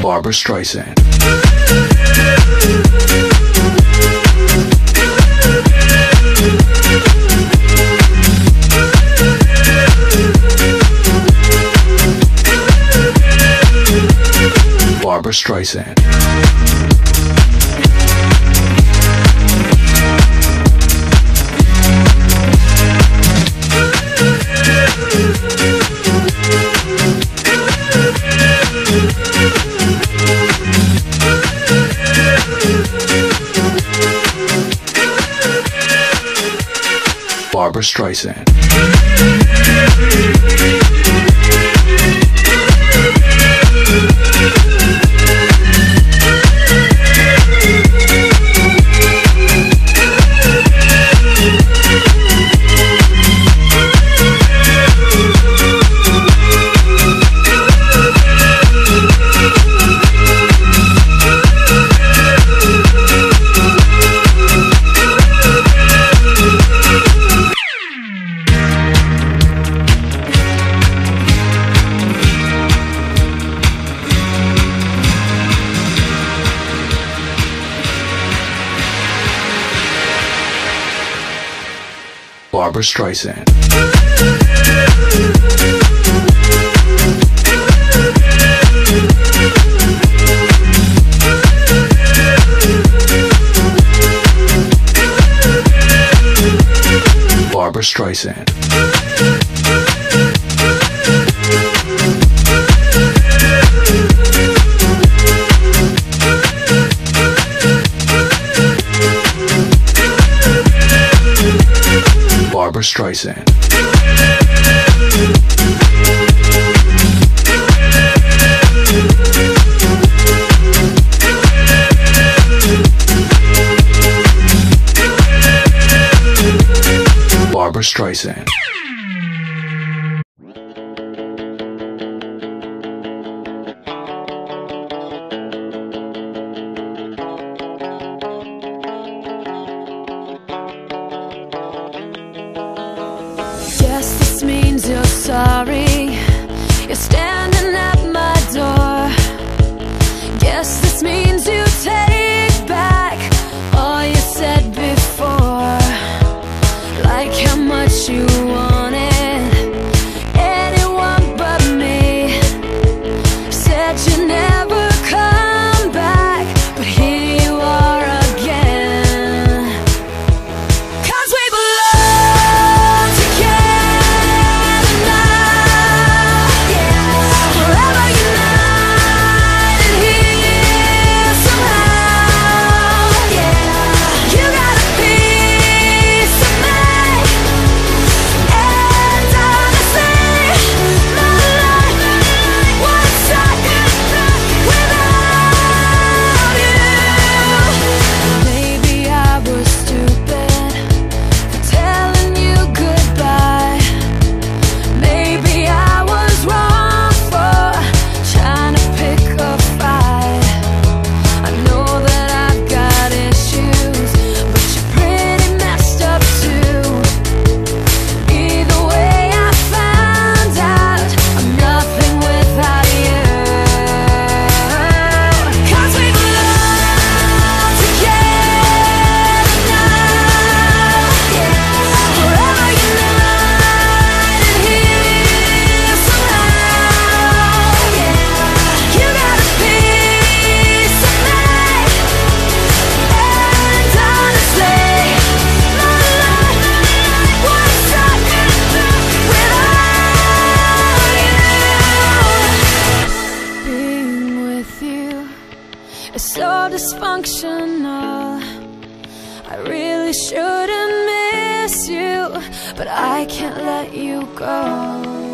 Barbra Streisand. Barbra Streisand. Barbra Streisand. Barbra Streisand. Barbra Streisand. Barbra Streisand. Barbra Streisand. Guess this means you're sorry. You're standing at my door. Guess this means you take back all you said before. Like how much you wanted anyone but me. Said you'd never come back, but here you are again. 'Cause we belong together now, yeah. Forever united here somehow, yeah. You got a piece of me, and honestly, my life would suck without you. Maybe I was stupid for telling you goodbye. Maybe I was wrong for trying to pick a fight. I know that I've got issues, but you're pretty messed up too. Either way, I found out I'm nothing without you. 'Cause we belong together now, yeah. Forever united here somehow, yeah. You got a piece of me, and honestly, my life would suck without you. Being with you is so dysfunctional. I really shouldn't miss you, but I can't let you go.